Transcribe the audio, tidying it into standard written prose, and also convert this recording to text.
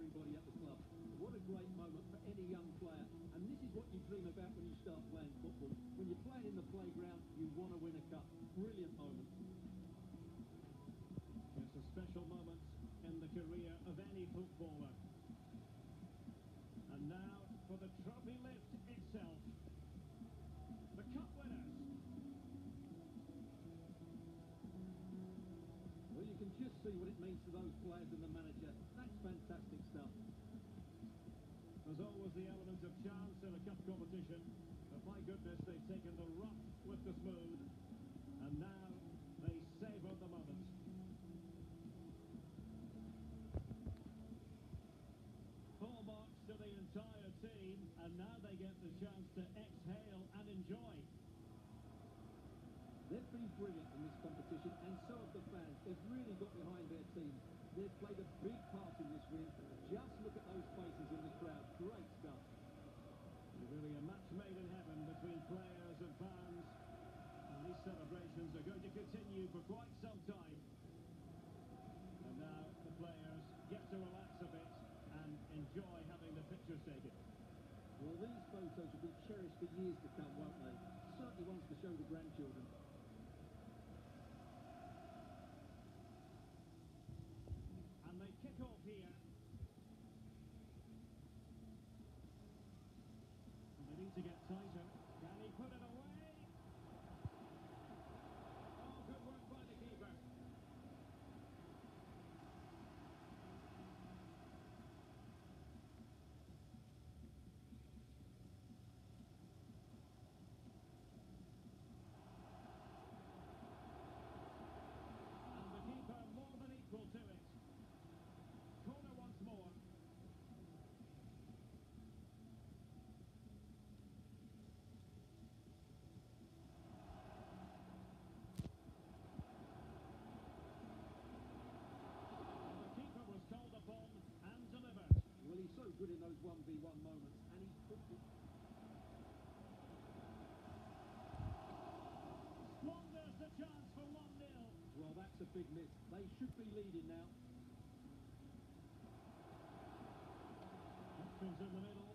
inspiring body at the club. What a great moment for any young player. And this is what you dream about when you start playing football. When you're playing in the playground, you want to win a cup. Brilliant moment. It's a special moment in the career of any footballer. And now for the trophy lift itself. The cup winners. Well, you can just see what it means to those players and the manager. That's fantastic stuff. There's always the element of chance in a cup competition, but my goodness, they've taken the rough with the smooth, and now they savour the moment. Full marks to the entire team, and now they get the chance to exhale and enjoy. They've been brilliant in this competition, and so have the fans. They've really got behind their team. They've played a big part in this win. Just look at those faces in the crowd. Great stuff. It's really a match made in heaven between players and fans. And these celebrations are going to continue for quite some time. And now the players get to relax a bit and enjoy having the pictures taken. Well, these photos will be cherished for years to come, won't they? Certainly ones to show the grandchildren. And they kick off here. And they need to get tighter. Can he put it away? Oh, good work by the keeper. And the keeper more than equal to it. Corner once more. The keeper was called upon and delivered. Well, he's so good in those 1v1 moments, and he's put it. Squanders the chance for 1-0. Well, that's a big miss. They should be leading now. Hopkins in the middle.